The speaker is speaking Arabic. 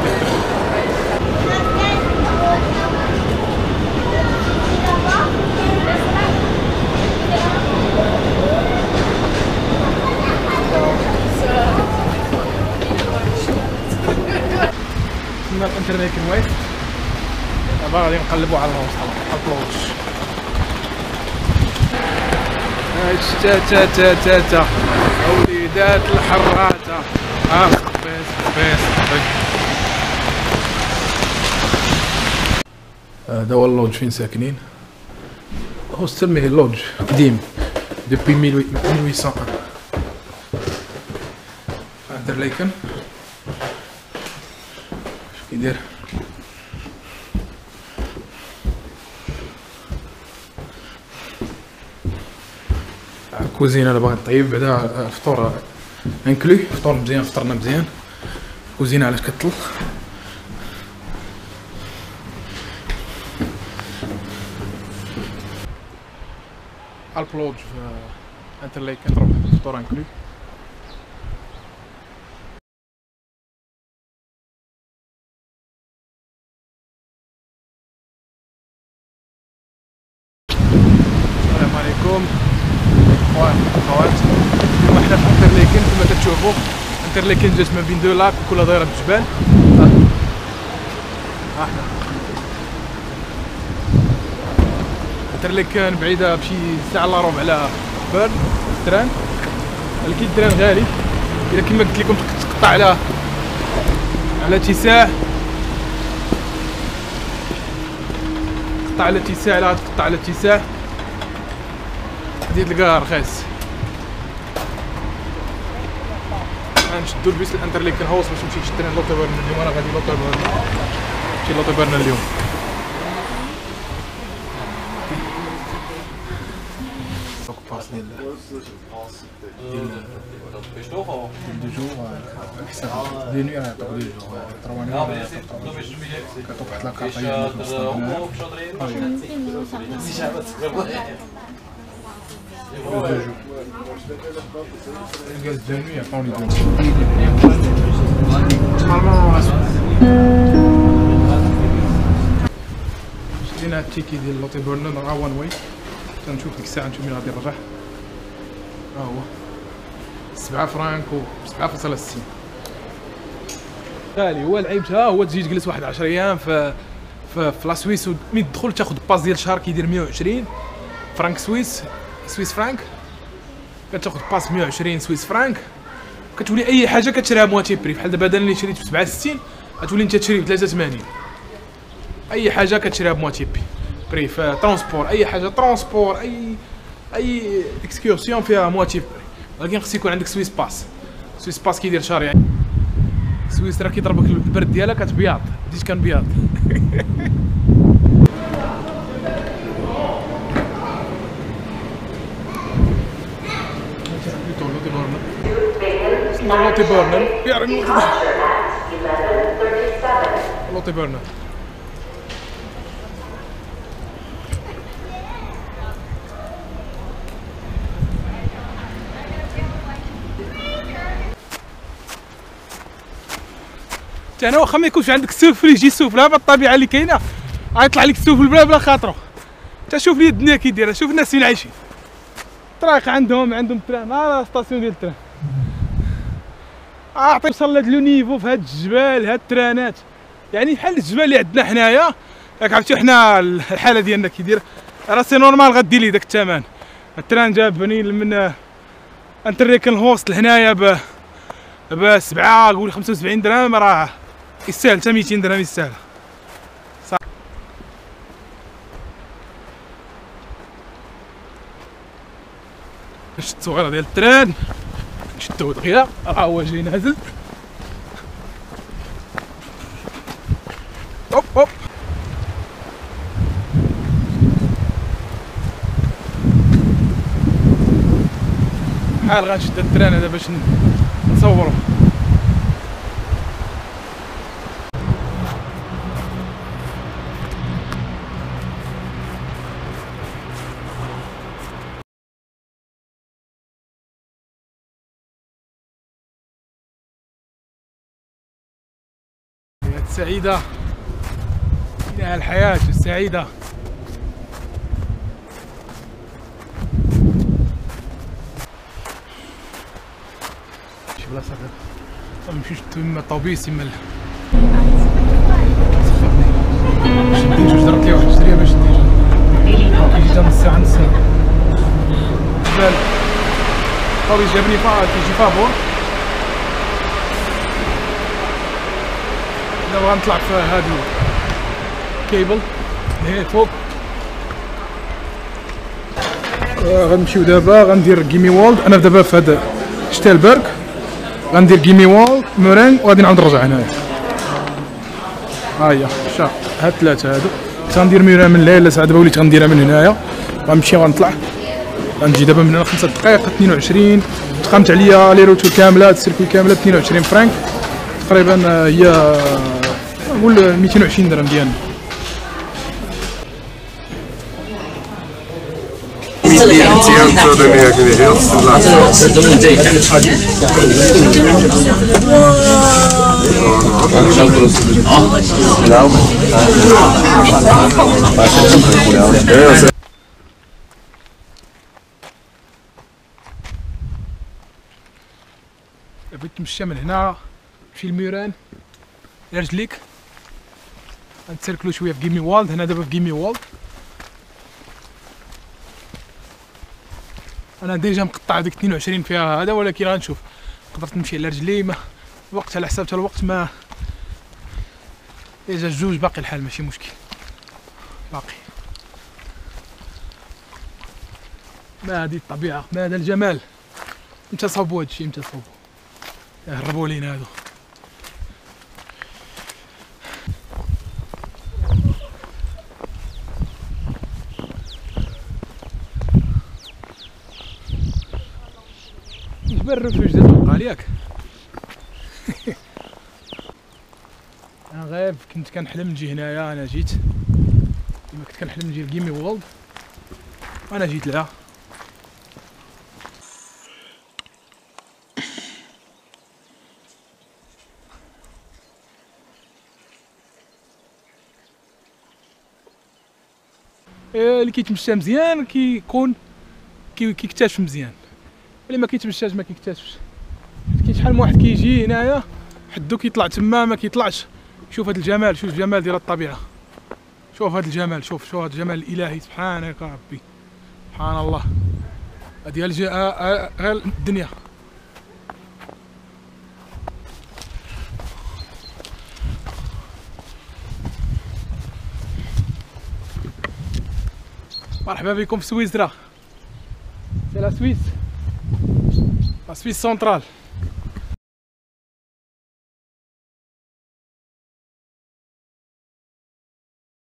كنا الانترنت كنوايف دابا غادي نقلبو على الهوست على البلوج. تا وليدات الحراته قبيس هذا هو اللوج فين ساكنين. هوستل مي لوج قديم دوبي 1801 اندرليكن. اش كيدير كوزينه باغي طيب بعدا الفطور انكلو فطور مزيان فطرنا مزيان. كوزينه علاش كتطل البلوج في انترليكن نروح فطور انكلو. السلام عليكم اخوان اخوات. اليوم حنا في انترليكن كما كتشوفوا. انترليكن جات ما بين دو لاك وكلها دايره بالجبال. ها حنا انترليكن بعيده بشي ساعه الا ربع على بيرن التران، ولكن التران غالي. الا كما قلت لكم تقطع على اتساع، تقطع على اتساع، لا تقطع على اتساع غادي تلقاها رخيص. غنشدو البيس الانترليكن هاوس باش نمشي نشري لوطوبرن اليوم. انا غادي لوطوبرن، نمشي لوطوبرن اليوم. دو جور احسن دي نوي راه دو جور 3 نوي كتوقف واحد لاكارطايه الغاز دو نوي عطاوني دو شرينا التيكي ديال لوطوبرن راه وان واي. تنشوف ديك الساعه نشوف مين غادي نرجع. ها هو 7 فرانك و 7.60 غالي. هو العيب هو تجي تجلس واحد 10 ايام في لا سويس ومين تدخل تاخذ باس ديال الشهر كيدير 120 فرانك سويس فرانك. كتاخذ باس 120 سويس فرانك، كتولي اي حاجه كتشريها مواتي بري. بحال دابا انا اللي شريت ب 67 غتولي انت تشري ب 83. اي حاجه كتشريها بمواتي بري. في ترونسبور اي حاجه ترونسبور اي اكسكورسيون فيها مواتي بري. ولكن خص يكون عندك سويس باس. سويس باس كيدير شهر يعني. سويس راه كيضربك البرد ديالها كتبياض. بديت كنبياض. لوطوبرن لوطوبرن انا واخا ما يكونش عندك السوفل يجي السوفل بالطبيعه اللي كاينه غيطلع لك السوفل بلا خاطرو. انت شوف لي الدنيا كي دايره، شوف الناس فين عايشين. الطريق عندهم تران، ها ستاسيون ديال التران. عطي وصل لهاد لو نيفو في هاد الجبال هاد الترانات، يعني بحال الجبال اللي عندنا حنايا. راك عرفتي حنا الحاله ديالنا كي داير راه سي نورمال غدير لي داك الثمن. التران جابني من انترليكن هوست لهنايا ب 7 قول 75 درهم، راه يستاهل حتى 200 درهم يستاهل. شفت التصويره ديال التران شدو دغيا راه هو جاي نازل. اوب بحال غنشد التران هذا باش نصورو. سعيدة، إنها الحياة السعيدة. شي بلاصة ما نمشيوش تما الطوبيس يما شديت واش درت لي واحد الشريه باش كيجي تا نص ساعة نص ساعة. جبال الطوبيس جابني كيجي فابور. دابا غنطلع في هادو كيبل هنا فوق. غنمشيو دابا غندير جيمي وولد. انا دابا في هذا شتالبرغ غندير جيمي وولد مورين وغادي نعاود نرجع هنايا. ها هي شا هاد ثلاثه هادو غندير مورين من الليل ساعه. دابا وليت غنديرها من هنايا غنمشي غنطلع غنجي دابا من هنا 5 دقائق 22. تقامت عليا لي روتور كامله السيركوي كامله 22 فرانك تقريبا. هي نقول 220 درهم ديالنا. بغيت تمشى من هنا تمشي لميران على رجليك غنتسركلو شويه في جيمي وولد. هنا دابا في جيمي وولد انا ديجا مقطع ديك 22 فيها هذا، ولكن غنشوف قدرت نمشي على رجلي. ما الوقت على حساب الوقت ما ديجا الجوج باقي الحال ماشي مشكل باقي. ما هذه الطبيعه ما هذا الجمال. امتى صوبوا هادشي امتى صوبوا هربوا لينا هادو. جبال الرفوج دابا بقى ياك. انا غايب كنت كنحلم نجي هنايا. انا جيت كما كنت كنحلم نجي لجيمي وولد وانا جيت لها. اللي كيتمشى مزيان كيكون كيكتشف مزيان، اللي ما كيتمشاش ما كيكتشفش. كاين شحال من واحد كيجي هنايا حدو كيطلع تما ما كيطلعش. شوف هذا الجمال، شوف الجمال ديال الطبيعه، شوف هذا الجمال، شوف هذا الجمال الالهي. سبحانك ربي سبحان الله. هذه غير الدنيا. مرحبا بكم في سويسرا. سي لا سويس، لا سويس سنترال.